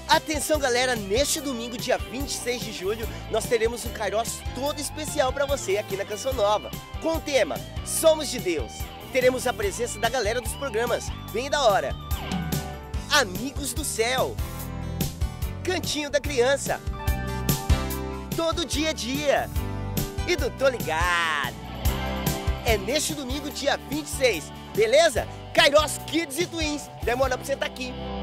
Atenção galera, neste domingo, dia 26 de julho, nós teremos um Kairos todo especial para você aqui na Canção Nova, com o tema Somos de Deus. Teremos a presença da galera dos programas, bem da hora. Amigos do Céu, Cantinho da Criança, Todo Dia a Dia e do Tô Ligado. É neste domingo, dia 26, beleza? Kairos Kids e Twins, demora pra você estar aqui.